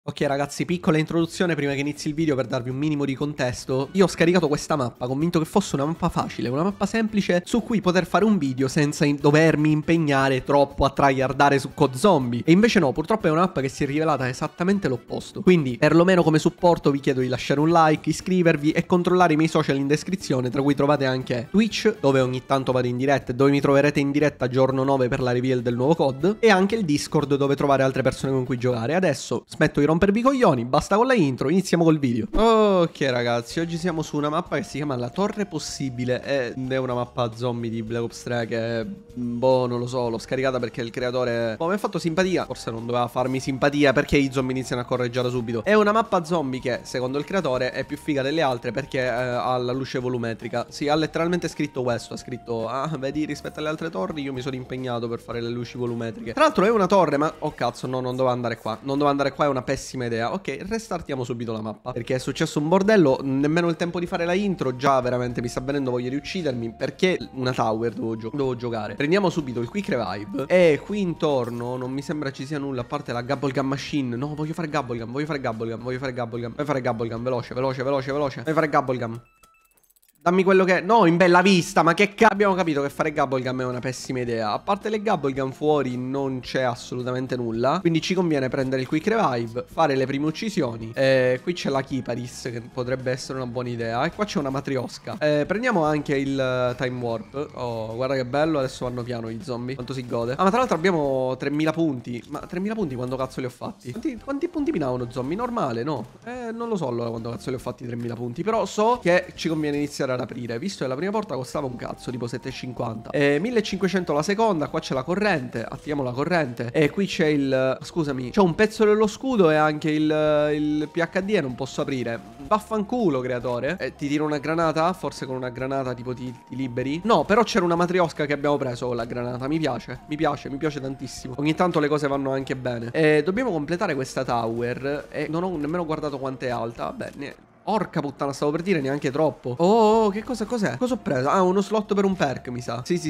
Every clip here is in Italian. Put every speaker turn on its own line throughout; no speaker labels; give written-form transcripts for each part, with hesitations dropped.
Ok ragazzi, piccola introduzione prima che inizi il video per darvi un minimo di contesto. Io ho scaricato questa mappa, convinto che fosse una mappa facile, una mappa semplice su cui poter fare un video senza dovermi impegnare troppo a tryhardare su COD Zombie. E invece no, purtroppo è una mappa che si è rivelata esattamente l'opposto. Quindi, perlomeno come supporto vi chiedo di lasciare un like, iscrivervi e controllare i miei social in descrizione, tra cui trovate anche Twitch, dove ogni tanto vado in diretta e dove mi troverete in diretta giorno 9 per la reveal del nuovo COD, e anche il Discord dove trovare altre persone con cui giocare. Adesso smetto di rompervi i coglioni, basta con la intro, iniziamo col video. Ok ragazzi, oggi siamo su una mappa che si chiama La Torre Possibile ed è una mappa zombie di Black Ops 3 che, boh, non lo so, l'ho scaricata perché il creatore, boh, mi ha fatto simpatia. Forse non doveva farmi simpatia perché i zombie iniziano a correre già da subito. È una mappa zombie che, secondo il creatore, è più figa delle altre perché ha la luce volumetrica. Sì, ha letteralmente scritto questo, ha scritto, ah, vedi, rispetto alle altre torri io mi sono impegnato per fare le luci volumetriche. Tra l'altro è una torre, ma, oh cazzo, no, non doveva andare qua. Non doveva andare qua, è una pessima idea. Ok, restartiamo subito la mappa perché è successo un bordello. Nemmeno il tempo di fare la intro, già veramente mi sta venendo voglia di uccidermi perché una tower devo giocare. Prendiamo subito il quick revive e qui intorno non mi sembra ci sia nulla a parte la Gabblegum Machine. No, voglio fare Gabblegum, voglio fare Gabblegum, voglio fare Gabblegum, voglio fare Gabblegum, veloce, veloce, veloce, veloce. Voglio fare Gabblegum. Dammi quello che... No, in bella vista, ma che cazzo... Abbiamo capito che fare Gabblegum è una pessima idea. A parte le Gabblegum fuori non c'è assolutamente nulla. Quindi ci conviene prendere il quick revive, fare le prime uccisioni. Qui c'è la Kiparis, che potrebbe essere una buona idea. E qua c'è una Matrioska. Prendiamo anche il time warp. Oh, guarda che bello, adesso vanno piano i zombie. Quanto si gode. Ah, ma tra l'altro abbiamo 3000 punti. Ma 3000 punti quando cazzo li ho fatti? Quanti punti mi dà uno zombie? Normale, no? Non lo so allora quando cazzo li ho fatti 3000 punti. Però so che ci conviene iniziare ad aprire, visto che la prima porta costava un cazzo, tipo 7,50. 1500 la seconda, qua c'è la corrente, attiviamo la corrente. E qui c'è il... scusami, c'è un pezzo dello scudo e anche il PHD e non posso aprire. Vaffanculo, creatore. Ti tiro una granata? Forse con una granata tipo ti liberi? No, però c'era una matriosca che abbiamo preso con la granata. Mi piace, mi piace tantissimo. Ogni tanto le cose vanno anche bene. Dobbiamo completare questa tower e non ho nemmeno guardato quanto è alta. Bene. Porca puttana, stavo per dire neanche troppo. Oh, che cosa, cos'è? Cosa ho preso? Ah, uno slot per un perk, mi sa. Sì.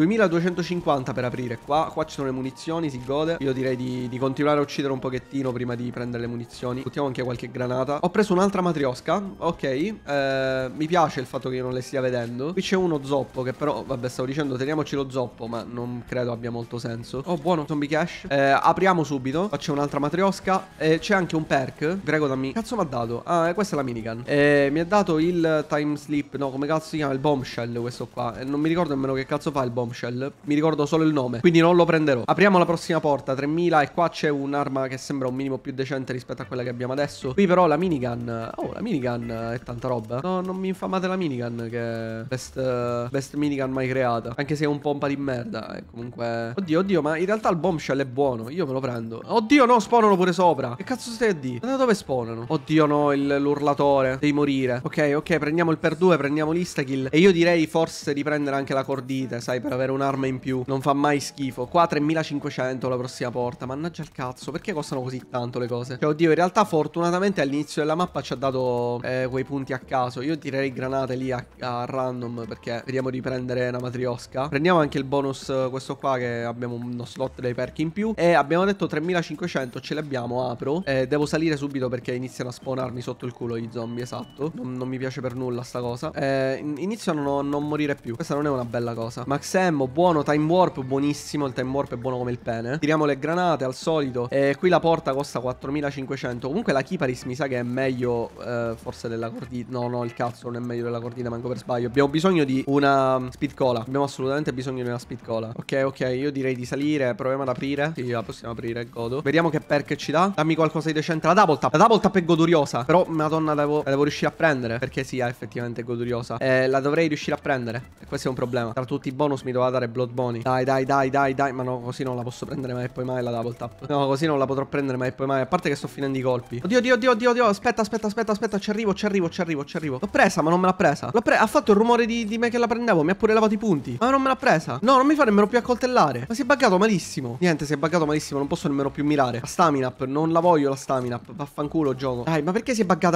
2250 per aprire qua. Qua ci sono le munizioni, si gode. Io direi di continuare a uccidere un pochettino prima di prendere le munizioni. Buttiamo anche qualche granata. Ho preso un'altra matriosca. Ok. Mi piace il fatto che io non le stia vedendo. Qui c'è uno zoppo che però, vabbè, stavo dicendo teniamoci lo zoppo, ma non credo abbia molto senso. Oh, buono, zombie cash. Apriamo subito. Qua c'è un'altra matriosca. C'è anche un perk. Prego, dammi. Cazzo mi ha dato? Ah, questa è la minigun. Mi ha dato il time slip. No, come cazzo si chiama? Il bombshell, questo qua. Non mi ricordo nemmeno che cazzo fa il bombshell. Mi ricordo solo il nome, quindi non lo prenderò. Apriamo la prossima porta, 3000. E qua c'è un'arma che sembra un minimo più decente rispetto a quella che abbiamo adesso. Qui però la minigun. Oh, la minigun è tanta roba. No, non mi infamate la minigun, che è best minigun mai creata. Anche se è un pompa di merda. Comunque, oddio, ma in realtà il bombshell è buono. Io me lo prendo. Oddio, no, spawnano pure sopra. Che cazzo stai a dire? Da dove spawnano? Oddio, no, l'urlatore. Devi morire. Ok, prendiamo il per 2, prendiamo l'instakill. E io direi forse di prendere anche la cordite, sai, per avere un'arma in più. Non fa mai schifo. Qua 3500 la prossima porta. Mannaggia il cazzo, perché costano così tanto le cose? Cioè, oddio, in realtà fortunatamente all'inizio della mappa ci ha dato quei punti a caso. Io tirerei granate lì a random, perché vediamo di prendere una matriosca. Prendiamo anche il bonus, questo qua, che abbiamo uno slot dei perk in più. E abbiamo detto 3500, ce li abbiamo, apro. Devo salire subito perché iniziano a spawnarmi sotto il culo i zombie, esatto. Non mi piace per nulla sta cosa. Iniziano a non morire più. Questa non è una bella cosa. Max ammo, buono. Time warp, buonissimo. Il time warp è buono come il pene. Tiriamo le granate al solito. Qui la porta costa 4500. Comunque la Kiparis mi sa che è meglio forse della cordina. No, il cazzo non è meglio della cordina, manco per sbaglio. Abbiamo bisogno di una speed cola. Abbiamo assolutamente bisogno di una speed cola. Ok, io direi di salire. Proviamo ad aprire. Sì, la possiamo aprire, godo. Vediamo che perk ci dà. Dammi qualcosa di decente. La double tap. La double tap è goduriosa. Però, madonna, la devo riuscire a prendere. Perché sì, è effettivamente goduriosa. La dovrei riuscire a prendere. E questo è un problema. Tra tutti i bonus mi doveva dare Blood Bunny. Dai. Ma no, così non la posso prendere mai e poi mai la double tap. No, così non la potrò prendere mai e poi mai. A parte che sto finendo i colpi. Oddio. Aspetta. Ci arrivo. L'ho presa, ma non me l'ha presa. Ha fatto il rumore di me che la prendevo. Mi ha pure lavato i punti. Ma non me l'ha presa. No, non mi fa nemmeno più accoltellare. Ma si è buggato malissimo. Niente, si è buggato malissimo. Non posso nemmeno più mirare. La stamina up. Non la voglio la stamina up. Vaffanculo gioco. Dai, ma perché si è buggata così male?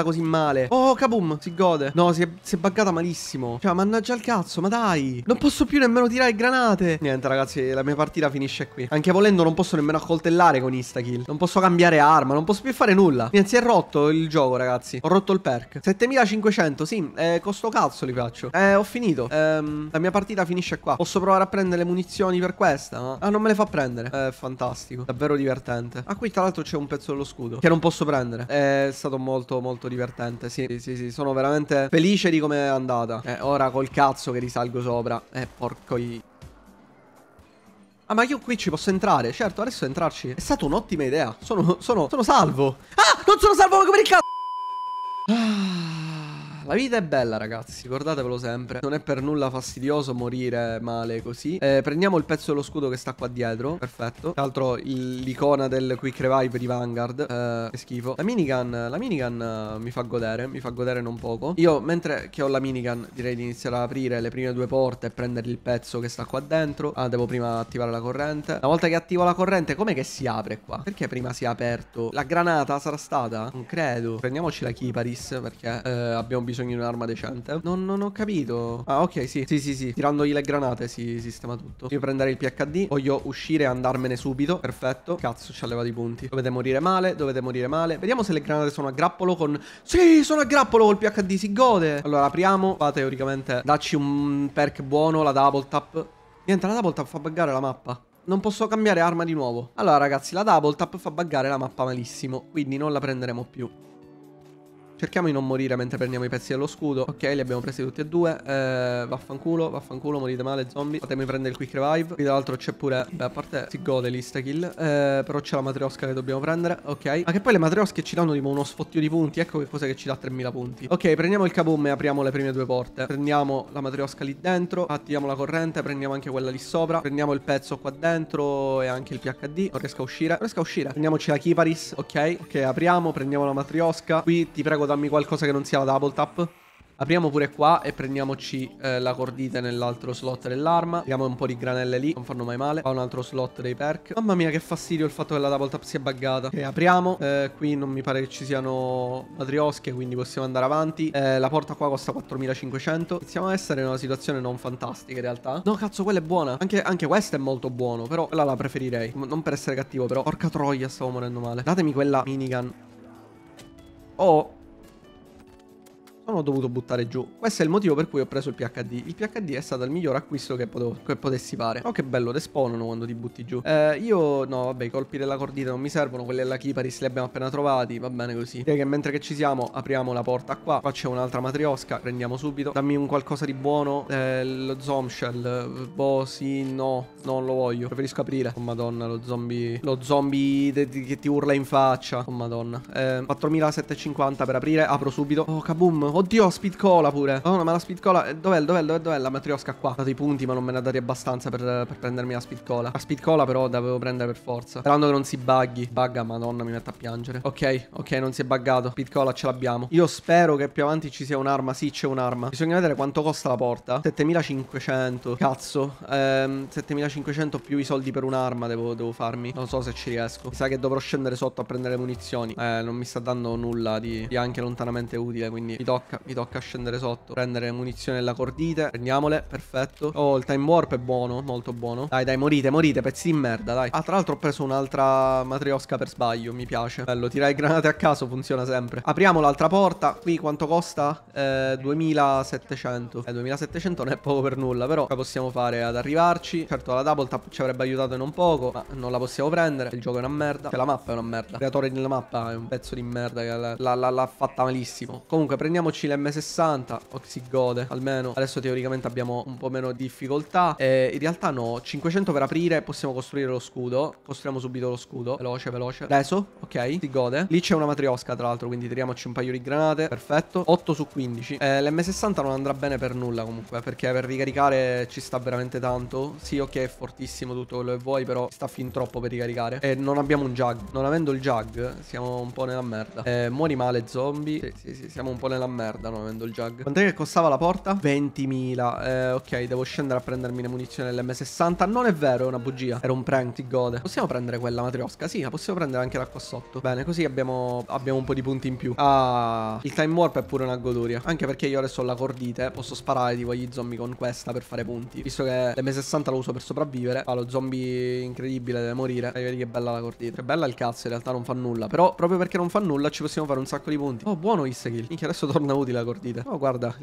male. Oh, kaboom, si gode. No, si è buggata malissimo. Cioè, mannaggia il cazzo, ma dai. Non posso più nemmeno tirare granate. Niente, ragazzi, la mia partita finisce qui. Anche volendo non posso nemmeno accoltellare con instakill. Non posso cambiare arma, non posso più fare nulla. Niente, si è rotto il gioco, ragazzi. Ho rotto il perk. 7500, sì, con sto cazzo li faccio. Ho finito. La mia partita finisce qua. Posso provare a prendere le munizioni per questa? No? Ah, non me le fa prendere. È fantastico. Davvero divertente. Ah, qui tra l'altro c'è un pezzo dello scudo che non posso prendere. È stato molto molto divertente. Sì, sì, sì. Sono veramente felice di come è andata. Ora col cazzo che risalgo sopra. Porco i... Ah, ma io qui ci posso entrare. Certo, adesso entrarci è stata un'ottima idea. Sono salvo. Ah, non sono salvo come il cazzo. La vita è bella, ragazzi, ricordatevelo sempre. Non è per nulla fastidioso morire male così. Prendiamo il pezzo dello scudo che sta qua dietro. Perfetto. Tra l'altro l'icona del quick revive di Vanguard. Che schifo. La minigun mi fa godere non poco. Io, mentre che ho la minigun, direi di iniziare ad aprire le prime due porte e prendere il pezzo che sta qua dentro. Ah, devo prima attivare la corrente. Una volta che attivo la corrente, com'è che si apre qua? Perché prima si è aperto? La granata sarà stata? Non credo. Prendiamoci la Kiparis, perché abbiamo bisogno di un'arma decente. Non ho capito. Ah, ok, sì. Sì. Tirandogli le granate si sistema tutto. Io prenderei il PhD. Voglio uscire e andarmene subito. Perfetto. Cazzo, ci ha levato i punti. Dovete morire male. Vediamo se le granate sono a grappolo con... Sì, sono a grappolo col PhD. Si gode. Allora, apriamo. Va, teoricamente, dacci un perk buono. La double tap. Niente, la double tap fa buggare la mappa. Non posso cambiare arma di nuovo. Allora, ragazzi, la double tap fa buggare la mappa malissimo. Quindi non la prenderemo più. Cerchiamo di non morire mentre prendiamo i pezzi dello scudo. Ok, li abbiamo presi tutti e due. Vaffanculo, morite male, zombie. Fatemi prendere il quick revive. Qui tra l'altro c'è pure... Beh, a parte si gode l'instakill. Però c'è la matriosca che dobbiamo prendere. Ok. Ma che poi le matriosche ci danno tipo uno sfottio di punti. Ecco che cosa che ci dà 3000 punti. Ok, prendiamo il kaboom e apriamo le prime due porte. Prendiamo la matriosca lì dentro. Attiviamo la corrente. Prendiamo anche quella lì sopra. Prendiamo il pezzo qua dentro e anche il PhD. Non riesco a uscire. Prendiamoci la Kiparis. Ok, apriamo. Prendiamo la matriosca. Qui ti prego dammi qualcosa che non sia la double tap. Apriamo pure qua e prendiamoci la cordite nell'altro slot dell'arma. Tiriamo un po' di granelle lì, non fanno mai male. Fa un altro slot dei perk. Mamma mia che fastidio il fatto che la double tap sia buggata. Ok, apriamo. Qui non mi pare che ci siano matriosche, quindi possiamo andare avanti. La porta qua costa 4500. Iniziamo a essere in una situazione non fantastica in realtà. No cazzo, quella è buona. Anche questa è molto buono, però quella la preferirei. Non per essere cattivo, però porca troia, stavo morendo male. Datemi quella minigun. Oh, sono dovuto buttare giù. Questo è il motivo per cui ho preso il PhD. Il PhD è stato il miglior acquisto che potessi fare. Oh, che bello, despawnano quando ti butti giù. Io, no, vabbè, i colpi della cordita non mi servono. Quelli della Kiparis li abbiamo appena trovati. Va bene così. Direi che mentre che ci siamo, apriamo la porta qua. Qua c'è un'altra matriosca. Prendiamo subito. Dammi un qualcosa di buono. Lo zombshell. Boh, sì, no. Non lo voglio. Preferisco aprire. Oh, madonna, lo zombie. Lo zombie che ti urla in faccia. Oh, madonna. 4750 per aprire. Apro subito. Oh, kaboom. Oddio, speed cola pure. Oh, no, ma la speed cola... Dov'è la matriosca qua? Ho dato i punti, ma non me ne ha dati abbastanza per prendermi la speed cola. La speed cola però dovevo prendere per forza. Sperando che non si buggi. Bugga, madonna, mi mette a piangere. Ok, non si è buggato. Speed cola ce l'abbiamo. Io spero che più avanti ci sia un'arma. Sì, c'è un'arma. Bisogna vedere quanto costa la porta. 7500. Cazzo. 7500 più i soldi per un'arma devo farmi. Non so se ci riesco. Mi sa che dovrò scendere sotto a prendere munizioni. Non mi sta dando nulla di anche lontanamente utile, quindi mi tocca scendere sotto. Prendere munizioni della cordite. Prendiamole, perfetto. Oh, il time warp è buono, molto buono. Dai, morite, pezzi di merda, dai. Ah, tra l'altro ho preso un'altra matriosca per sbaglio, mi piace. Bello, tirare granate a caso funziona sempre. Apriamo l'altra porta. Qui quanto costa? 2700. 2700 non è poco per nulla, però la possiamo fare ad arrivarci. Certo, la double tap ci avrebbe aiutato non poco, ma non la possiamo prendere. Il gioco è una merda. Cioè, la mappa è una merda. Il creatore della mappa è un pezzo di merda che l'ha fatta malissimo. Comunque, prendiamoci l'M60 o si gode. Almeno adesso teoricamente abbiamo un po' meno difficoltà. In realtà no, 500 per aprire. Possiamo costruire lo scudo. Costruiamo subito lo scudo. Veloce. Adesso, ok, si gode. Lì c'è una matriosca tra l'altro, quindi tiriamoci un paio di granate. Perfetto, 8 su 15. L'M60 non andrà bene per nulla comunque, perché per ricaricare ci sta veramente tanto. Sì, ok, è fortissimo tutto quello che vuoi, però sta fin troppo per ricaricare. E non abbiamo un jug. Non avendo il jug siamo un po' nella merda. Muori male zombie. Sì, siamo un po' nella merda. merda non avendo il Jug. Quant'è che costava la porta? 20.000. Ok, devo scendere a prendermi le munizioni dell'M60. Non è vero, è una bugia. Era un prank, ti gode. Possiamo prendere quella matriosca? Sì, la possiamo prendere anche da qua sotto. Bene, così abbiamo un po' di punti in più. Ah, il time warp è pure una goduria. Anche perché io adesso ho la cordite. Posso sparare tipo gli zombie con questa per fare punti. Visto che l'M60 lo uso per sopravvivere. Ah, lo zombie incredibile deve morire. E vedi che bella la cordita. Che bella il cazzo, in realtà non fa nulla. Però proprio perché non fa nulla ci possiamo fare un sacco di punti. Oh, buono Kill. Minchia, adesso torna utile la cordita. Oh, guarda,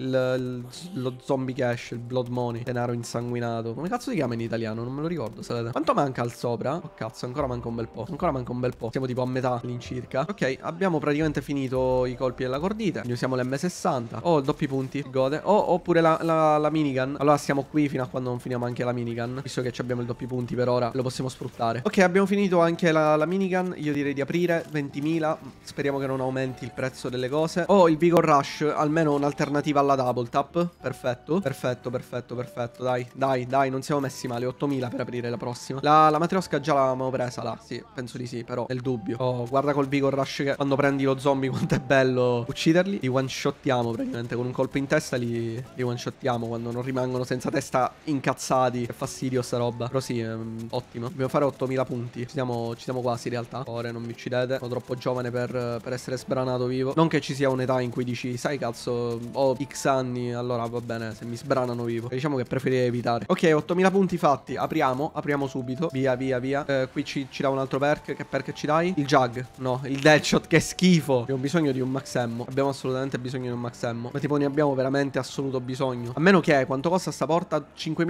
lo zombie cash, il blood money. Denaro insanguinato. Come cazzo si chiama in italiano? Non me lo ricordo. Quanto manca al sopra? Oh, cazzo, ancora manca un bel po'. Ancora manca un bel po'. Siamo tipo a metà all'incirca. Ok, abbiamo praticamente finito i colpi della cordita. Quindi usiamo l'M60. Oh, doppi punti. Gode. Oh, oppure la minigun. Allora stiamo qui fino a quando non finiamo anche la minigun. Visto che abbiamo il doppi punti per ora, lo possiamo sfruttare. Ok, abbiamo finito anche la minigun. Io direi di aprire 20.000. Speriamo che non aumenti il prezzo delle cose. Oh, il Vigor Rush. Almeno un'alternativa alla double tap. Perfetto. Perfetto, perfetto, perfetto. Dai, non siamo messi male. 8.000 per aprire la prossima. La matriosca già l'avevamo presa là. Sì, penso di sì, però nel dubbio. Oh, guarda col Vigor Rush che quando prendi lo zombie quanto è bello ucciderli. Li one-shottiamo praticamente. Con un colpo in testa li one-shottiamo quando non rimangono senza testa incazzati. Che fastidio sta roba. Però sì, ottimo. Dobbiamo fare 8.000 punti. Ci siamo quasi in realtà. Ora non mi uccidete. Sono troppo giovane per essere sbranato vivo. Non che ci sia un'età in cui dici, sai cazzo, ho X anni, allora va bene se mi sbranano vivo. Diciamo che preferirei evitare. Ok, 8.000 punti fatti. Apriamo subito. Via. Qui ci dà un altro perk. Che perk ci dai? Il Jug. No, il Deadshot, che schifo. Abbiamo bisogno di un Max Ammo. Abbiamo assolutamente bisogno di un Max Ammo. Ma tipo ne abbiamo veramente assoluto bisogno. A meno che, quanto costa sta porta?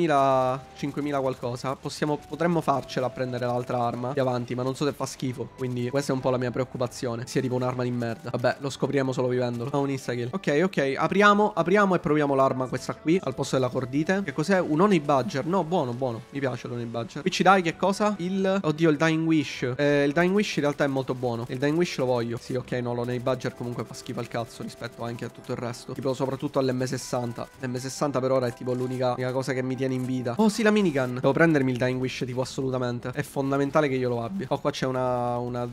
5.000 qualcosa. Potremmo farcela a prendere l'altra arma di avanti, ma non so se fa schifo. Quindi questa è un po' la mia preoccupazione. Sia tipo un'arma di merda. Vabbè, lo scopriremo solo vivendolo. Ah, un insta-kill. Ok. Apriamo e proviamo l'arma questa qui al posto della cordite. Che cos'è? Un Honey Badger. No, buono. Mi piace l'Honey Badger. Qui ci dai che cosa? Oddio, il Dying Wish. Il Dying Wish in realtà è molto buono. Il Dying Wish lo voglio. Sì, ok, no, l'Honey Badger comunque fa schifo al cazzo rispetto anche a tutto il resto. Tipo soprattutto all'M60. L'M60 per ora è tipo l'unica cosa che mi tiene in vita. Oh sì, la minigun. Devo prendermi il Dying Wish tipo assolutamente. È fondamentale che io lo abbia. Oh, qua c'è una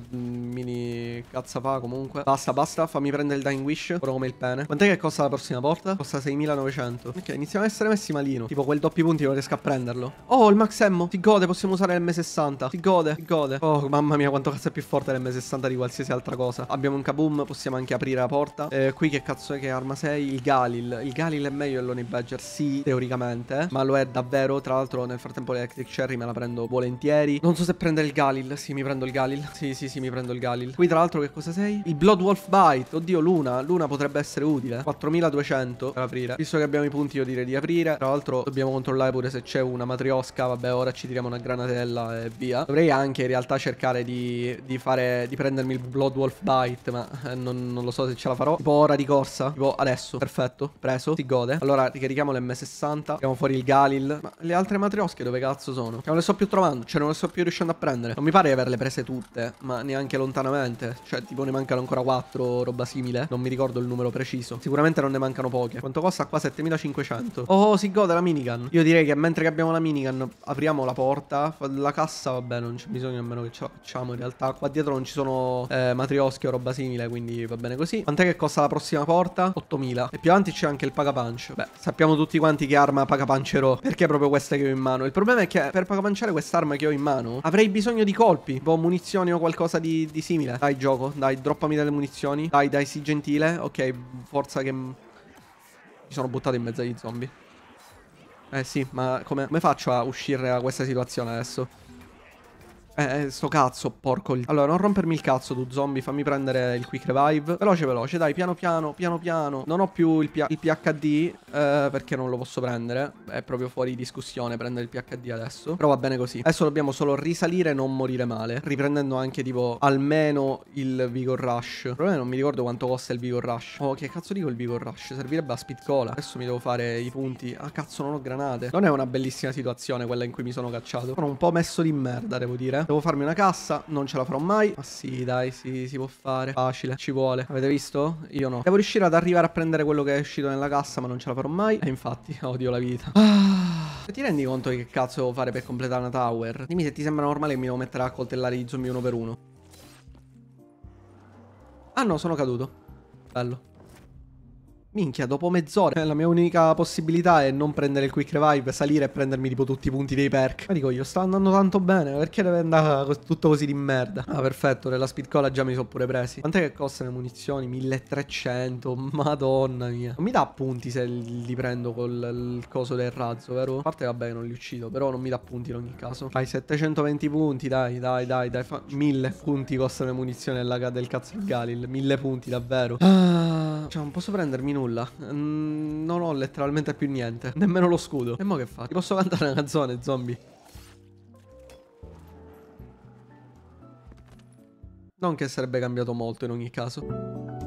mini cazzafà comunque. Basta, fammi prendere il Dying Wish. Ora come il pene. Quant'è che costa la prossima porta? Costa 6.900. Ok, iniziamo a essere messi malino. Tipo quel doppi punti non riesco a prenderlo. Oh, il Max Ammo. Si gode, possiamo usare l'M60. Si gode. Oh, mamma mia, quanto cazzo è più forte l'M60 di qualsiasi altra cosa. Abbiamo un kaboom, possiamo anche aprire la porta. Qui che cazzo è, che arma sei? Il Galil. Il Galil è meglio dell'Honey Badger, sì, teoricamente. Ma lo è davvero. Tra l'altro nel frattempo l'Electric Cherry me la prendo volentieri. Non so se prendere il Galil. Sì, mi prendo il Galil. Sì, mi prendo il Galil. Qui tra l'altro che cosa sei? Il Blood Wolf Bite. Oddio, Luna potrebbe essere utile. 4.200 per aprire. Visto che abbiamo i punti io direi di aprire. Tra l'altro dobbiamo controllare pure se c'è una matriosca. Vabbè, ora ci tiriamo una granatella e via. Dovrei anche in realtà cercare di prendermi il Blood Wolf Bite, ma non lo so se ce la farò. Tipo ora di corsa. Tipo adesso. Perfetto. Preso. Si gode. Allora ricarichiamo l'M60. Tiriamo fuori il Galil. Ma le altre matriosche dove cazzo sono? Che non le sto più trovando. Cioè non le sto più riuscendo a prendere. Non mi pare di averle prese tutte, ma neanche lontanamente. Cioè tipo ne mancano ancora 4, roba simile. Non mi ricordo il numero preciso. Sicuramente non ne mancano poche. Quanto costa qua? 7.500. Oh, si gode la minigun. Io direi che mentre che abbiamo la minigun apriamo la porta. La cassa vabbè non c'è bisogno nemmeno che ce la facciamo. In realtà qua dietro non ci sono matriosche o roba simile, quindi va bene così. Quant'è che costa la prossima porta? 8.000. E più avanti c'è anche il Paga-Punch. Beh, sappiamo tutti quanti che arma Paga-Puncherò. Perché proprio questa che ho in mano? Il problema è che per Paga-Punchare quest'arma che ho in mano avrei bisogno di colpi, tipo munizioni o qualcosa di simile. Dai gioco, dai, droppami delle munizioni. Dai, sii gentile. Ok, forza che mi sono buttato in mezzo agli zombie. Sì, ma come faccio a uscire da questa situazione adesso? Sto cazzo, porco. Allora, non rompermi il cazzo, tu zombie. Fammi prendere il quick revive. Veloce, dai, piano piano. Non ho più il PhD, perché non lo posso prendere. È proprio fuori discussione prendere il PhD adesso. Però va bene così. Adesso dobbiamo solo risalire e non morire male. Riprendendo anche, tipo, almeno il Vigor Rush. Il problema è che non mi ricordo quanto costa il Vigor Rush. Oh, che cazzo dico il Vigor Rush? Servirebbe a Speed Cola. Adesso mi devo fare i punti. Ah, cazzo, non ho granate. Non è una bellissima situazione quella in cui mi sono cacciato. Sono un po' messo di merda, devo dire. Devo farmi una cassa, non ce la farò mai. Ma sì, dai, si può fare. Facile, ci vuole. Avete visto? Io no. Devo riuscire ad arrivare a prendere quello che è uscito nella cassa, ma non ce la farò mai. E infatti, odio la vita. Se ti rendi conto di che cazzo devo fare per completare una tower? Dimmi se ti sembra normale che mi devo mettere a coltellare gli zombie uno per uno. Ah no, sono caduto. Bello. Minchia, dopo mezz'ora. La mia unica possibilità è non prendere il quick revive, salire e prendermi tipo tutti i punti dei perk. Ma dico, io sto andando tanto bene, perché deve andare tutto così di merda? Ah, perfetto, nella speed cola già mi sono pure presi. Quant'è che costano le munizioni? 1300, madonna mia. Non mi dà punti se li prendo col il coso del razzo, vero? A parte vabbè, non li uccido, però non mi dà punti in ogni caso. Dai, 720 punti, dai. 1000 punti costano le munizioni del cazzo di Galil. 1000 punti, davvero. Ah, cioè, non posso prendermi nulla. Non ho letteralmente più niente. Nemmeno lo scudo. E mo che fa? Ti posso cantare una canzone, zombie? Non che sarebbe cambiato molto in ogni caso.